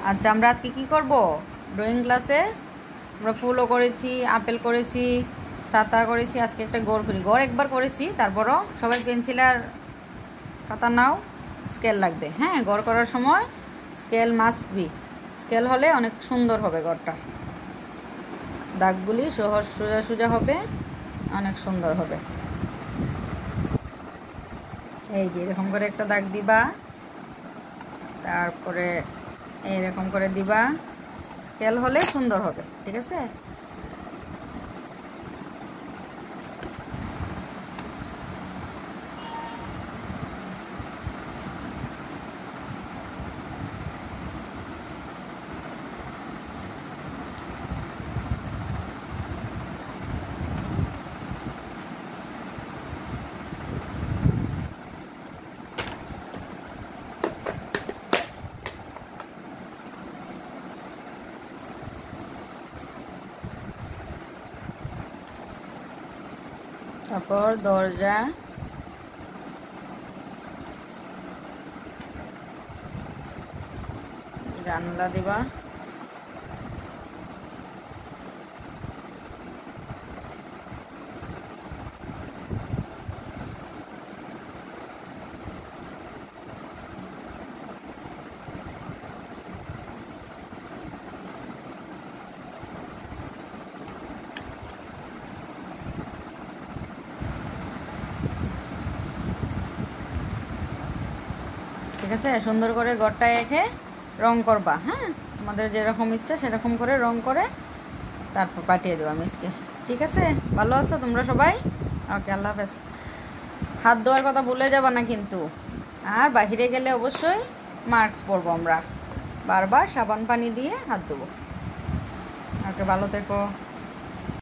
আচ্ছা, আমরা আজকে কি করব? ড্রয়িং ক্লাসে আমরা ফুলও করেছি, আপেল করেছি, ছাতা করেছি। আজকে একটা গড় করি। গড় একবার করেছি, তারপরও সবাই পেন্সিল আর খাতা নাও, স্কেল লাগবে। হ্যাঁ, গড় করার সময় স্কেল মাস্ট বি। স্কেল হলে অনেক সুন্দর হবে গড়টা, দাগগুলি সহজ সোজা সোজা হবে, অনেক সুন্দর হবে। এই যে এরকম করে একটা দাগ দিবা, তারপরে এরকম করে দিবা। স্কেল হলে সুন্দর হবে, ঠিক আছে? তারপর দরজা, জানলা দিবা। ঠিক আছে, সুন্দর করে ঘরটা এঁকে রং করবা। হ্যাঁ, তোমাদের যেরকম ইচ্ছা সেরকম করে রং করে তারপর পাঠিয়ে দেবো মিসকে। ঠিক আছে, ভালো আছো তোমরা সবাই? ওকে, আল্লাহ হাফেজ। হাত ধোয়ার কথা ভুলে যাবা না কিন্তু। আর বাহিরে গেলে অবশ্যই মাস্ক পরবো আমরা, বারবার সাবান পানি দিয়ে হাত ধোবো। ওকে, ভালো থেকো।